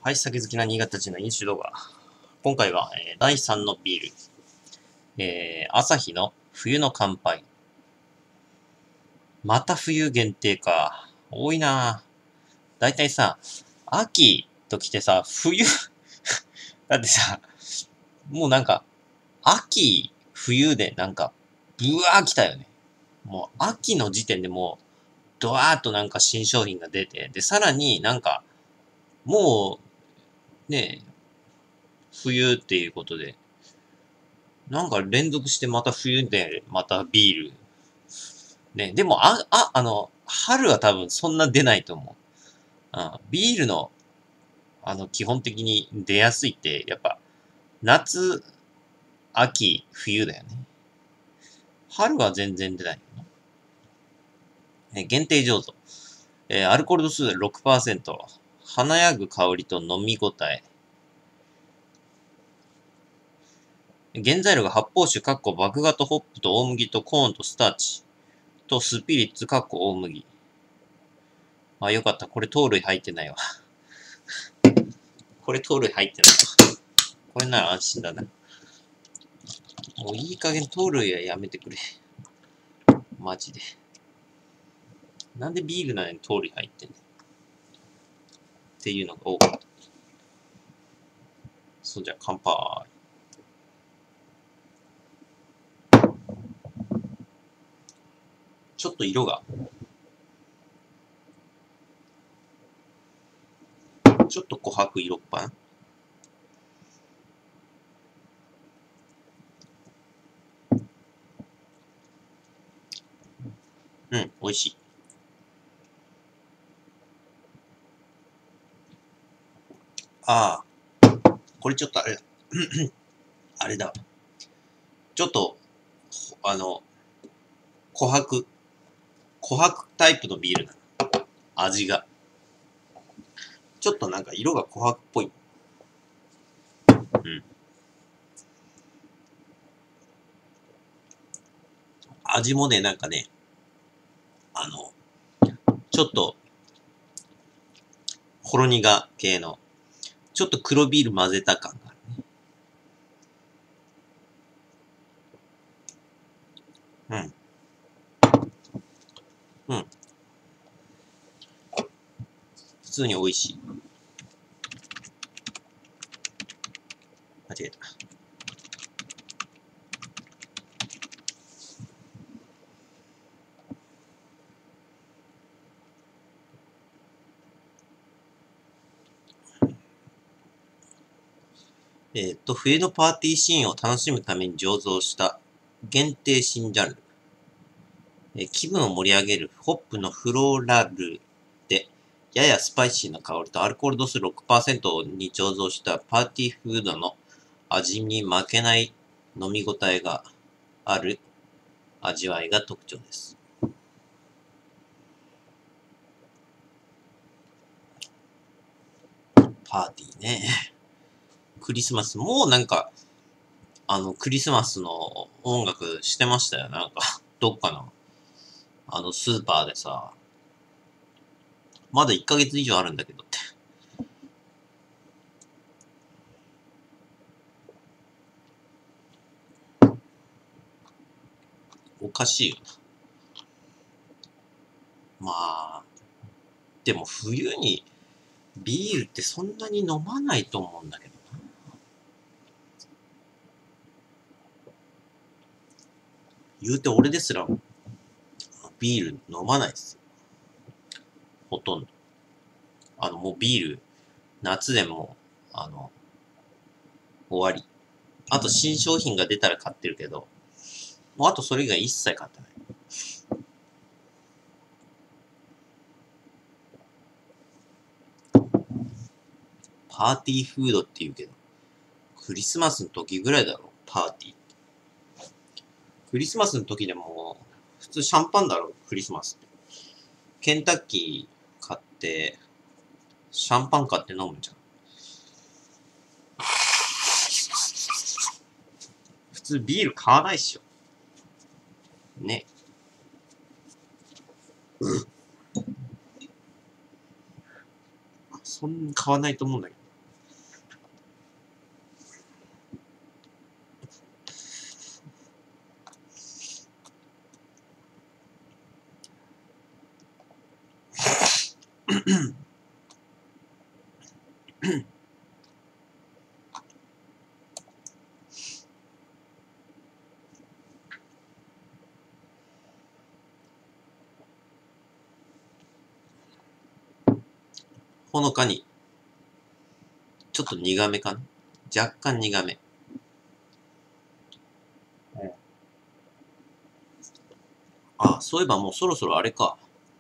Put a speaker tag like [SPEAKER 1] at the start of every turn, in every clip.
[SPEAKER 1] はい、酒好きな新潟人の飲酒動画。今回は、第3のビール。アサヒの冬の乾杯。また冬限定か。多いなぁ。だいたいさ、秋と来てさ、冬だってさ、もうなんか、秋、冬でなんか、ブワー来たよね。もう秋の時点でもう、ドワーッとなんか新商品が出て、で、さらになんか、もう、ね、冬っていうことで、なんか連続してまた冬で、またビール。ね、でも、春は多分そんな出ないと思う。ビールの、基本的に出やすいって、やっぱ、夏、秋、冬だよね。春は全然出ないよね。限定醸造。アルコール度数 6%。華やぐ香りと飲み応え。原材料が発泡酒、麦芽とホップと大麦とコーンとスターチとスピリッツ、大麦。あ、よかった。これ糖類入ってないわ。これ糖類入ってないわ。これなら安心だな。もういい加減糖類はやめてくれ。マジで。なんでビールなのに糖類入ってんのっていうのが多かった。そうじゃ、乾杯。ちょっと色が、ちょっと琥珀色っぱい。うん、美味しい。ああ、これちょっとあれだ。あれだ。ちょっと、琥珀、琥珀タイプのビールなの。味が。ちょっとなんか色が琥珀っぽい。うん。味もね、なんかね、ちょっと、ほろ苦系の、ちょっと黒ビール混ぜた感があるね。うん。うん。普通に美味しい。間違えた。冬のパーティーシーンを楽しむために醸造した限定新ジャンル。気分を盛り上げるホップのフローラルで、ややスパイシーな香りとアルコール度数 6% に醸造したパーティーフードの味に負けない飲み応えがある味わいが特徴です。パーティーね。クリスマス。もうなんか、クリスマスの音楽してましたよ。なんか、どっかの、スーパーでさ、まだ1ヶ月以上あるんだけどって。おかしいよな。まあ、でも冬にビールってそんなに飲まないと思うんだけどな。言うて俺ですらビール飲まないっすよ。ほとんど。もうビール、夏でも、終わり。あと新商品が出たら買ってるけど、もうあとそれ以外一切買ってない。パーティーフードって言うけど、クリスマスの時ぐらいだろ、パーティー。クリスマスの時でも、普通シャンパンだろ、クリスマスって。ケンタッキー買って、シャンパン買って飲むじゃん。普通ビール買わないっしょ。ね。そんなに買わないと思うんだけど。 ほのかに、ちょっと苦めかな。若干苦め。あ、そういえばもうそろそろあれか。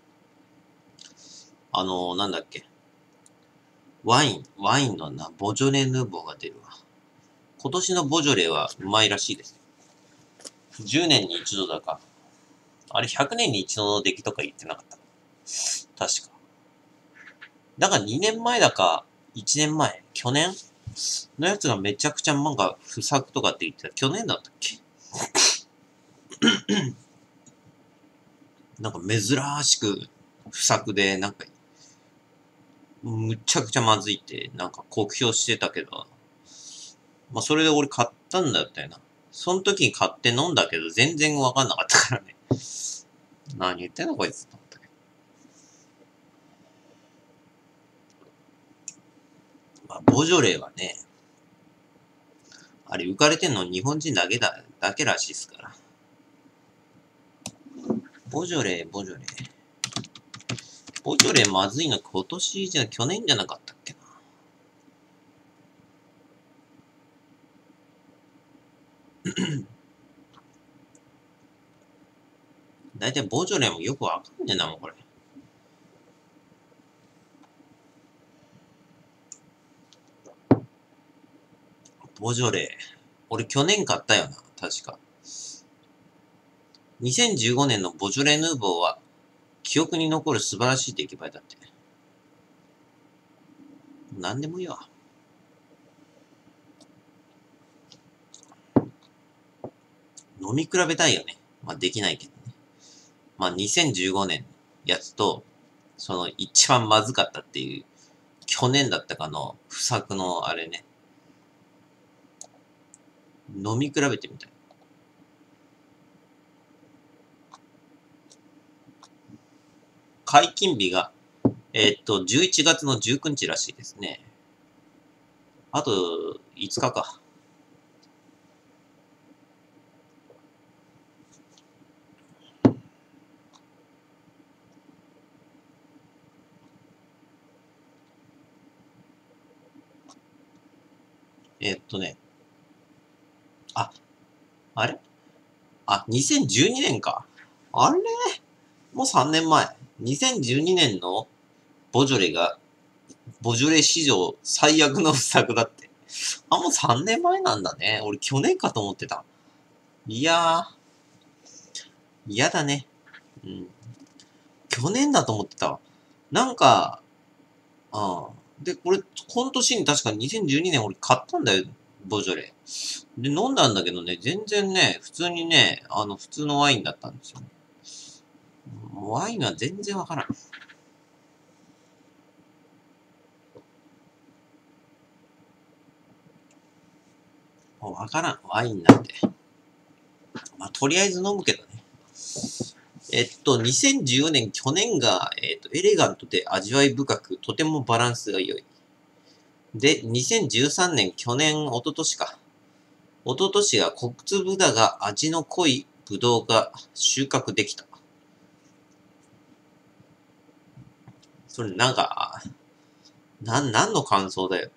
[SPEAKER 1] なんだっけ。ワインのな、ボジョレ・ヌーボーが出るわ。今年のボジョレはうまいらしいです。10年に一度だか。あれ100年に一度の出来とか言ってなかった。確か。だから2年前だか、1年前、去年のやつがめちゃくちゃなんか不作とかって言ってた。去年だったっけなんか珍しく不作で、なんか、むちゃくちゃまずいって、なんか酷評してたけど、まあそれで俺買ったんだったよな。その時に買って飲んだけど、全然わかんなかったからね。何言ってんのこいつと思ったけど。まあ、ボジョレーはね、あれ浮かれてんの日本人だけらしいですから。ボジョレー。ボジョレーまずいの今年じゃ、去年じゃなかったっけな。だいたいボジョレーもよくわかんねえな、もうこれ。ボジョレー。俺去年買ったよな、確か。2015年のボジョレ・ヌーボーは、記憶に残る素晴らしい出来栄えだって。なんでもいいわ。飲み比べたいよね。まあできないけどね。まあ2015年やつと、その一番まずかったっていう、去年だったかの不作のあれね。飲み比べてみたい。解禁日が、11月の19日らしいですね。あと、5日か。ね。あ、あれ2012年か。あれもう3年前。2012年のボジョレが、ボジョレ史上最悪の不作だって。あ、もう3年前なんだね。俺去年かと思ってた。いやー、嫌だね。うん。去年だと思ってたわ。なんか、ああ。で、この年に確か2012年俺買ったんだよ。ボジョレ。で、飲んだんだけどね、全然ね、普通にね、普通のワインだったんですよね。ワインは全然わからん。もうわからん。ワインなんて。まあ、とりあえず飲むけどね。2014年、去年が、エレガントで味わい深く、とてもバランスが良い。で、2013年、去年、一昨年か。一昨年が小粒だが味の濃いブドウが収穫できた。それなんか、何の感想だよって。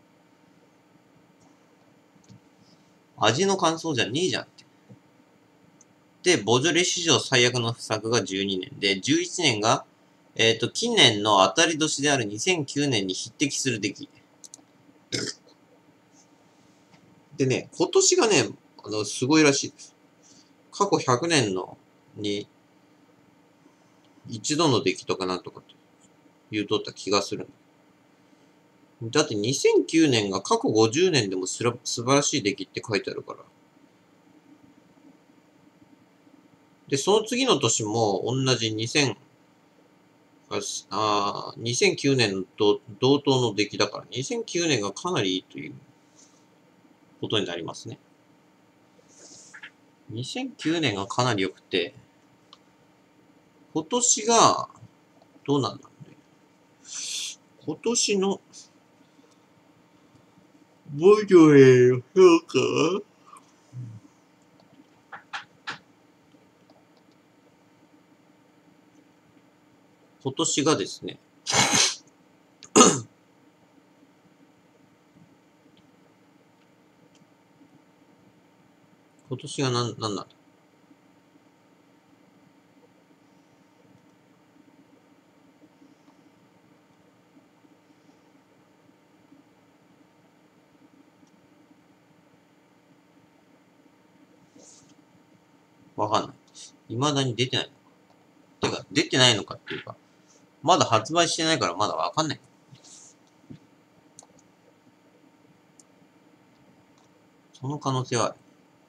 [SPEAKER 1] 味の感想じゃねえじゃんって。で、ボジョレ史上最悪の不作が12年で、11年が、近年の当たり年である2009年に匹敵する出来。でね、今年がね、すごいらしいです。過去100年のに一度の出来とかなんとかって言うとった気がする。だって2009年が過去50年でも素晴らしい出来って書いてあるから。で、その次の年も同じ2009年と同等の出来だから、2009年がかなりいいということになりますね。2009年がかなり良くて、今年が、どうなんだろうね。 今年のボジョレの評価は今年がですね、今年がなんなんだわかんない。未だに出てないのか。てか、出てないのかっていうか、まだ発売してないからまだわかんない。その可能性はある。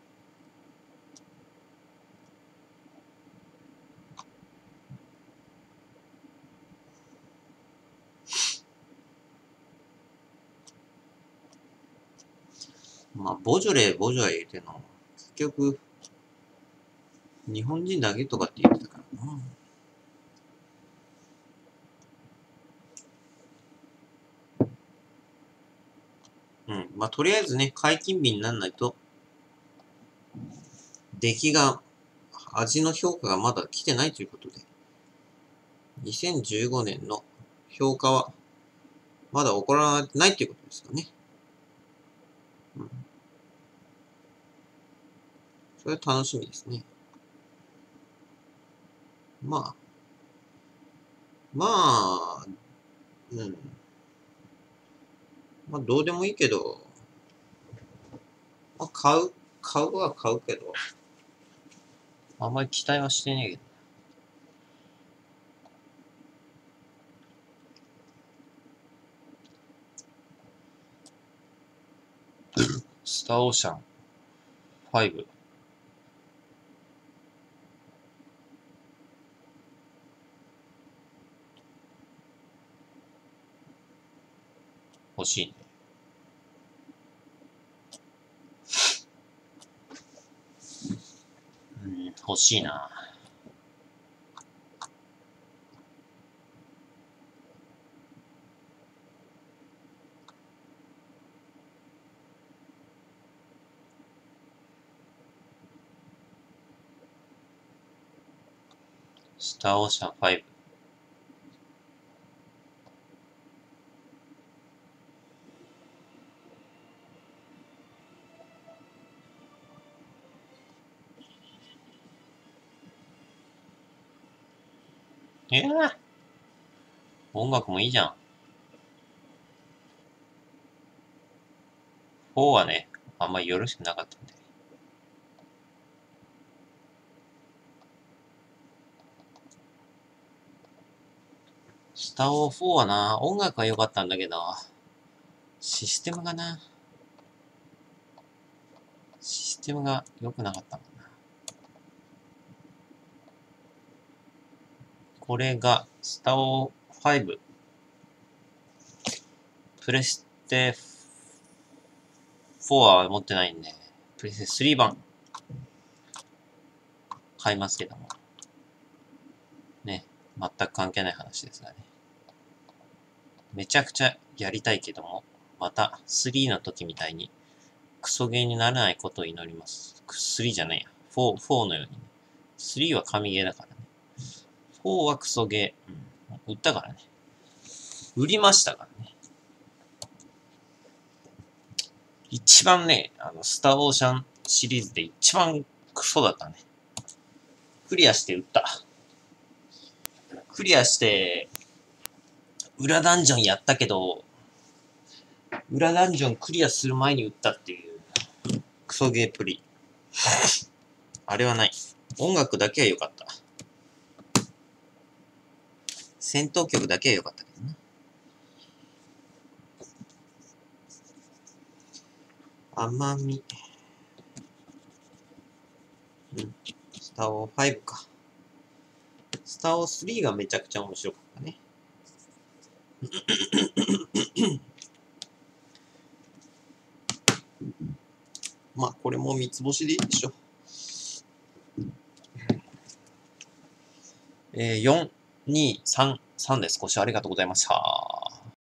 [SPEAKER 1] まあ、ボジョレ言ってんの。結局、日本人だけとかって言ってたからな。うん。まあ、とりあえずね、解禁日にならないと、味の評価がまだ来てないということで、2015年の評価は、まだ起こらないということですかね。うん。それは楽しみですね。まあ、うん。まあ、どうでもいいけど、まあ、買うは買うけど、あんまり期待はしてねえけど。スターオーシャン5。欲しいね。うん、欲しいな。スターオーシャン5。音楽もいいじゃん。4はね、あんまりよろしくなかったんで。スターオー4はな、音楽は良かったんだけど、システムが良くなかったもんな。これが、スターオー5。プレステ4は持ってないんで、プレステ3版、買いますけども。ね、全く関係ない話ですがね。めちゃくちゃやりたいけども、また3の時みたいにクソゲーにならないことを祈ります。3じゃないや。4のようにね。3は神ゲーだからね。4はクソゲー。うん。売ったからね。売りましたからね。一番ね、スターオーシャンシリーズで一番クソだったね。クリアして売った。クリアして、裏ダンジョンやったけど、裏ダンジョンクリアする前に売ったっていう、クソゲープリ。あれはない。音楽だけは良かった。戦闘曲だけは良かったけどね。甘み。うん。スターオー5か。スターオー3がめちゃくちゃ面白かったね。まあ、これも三つ星でいいでしょ。4、2、3、3です。ご視聴ありがとうございました。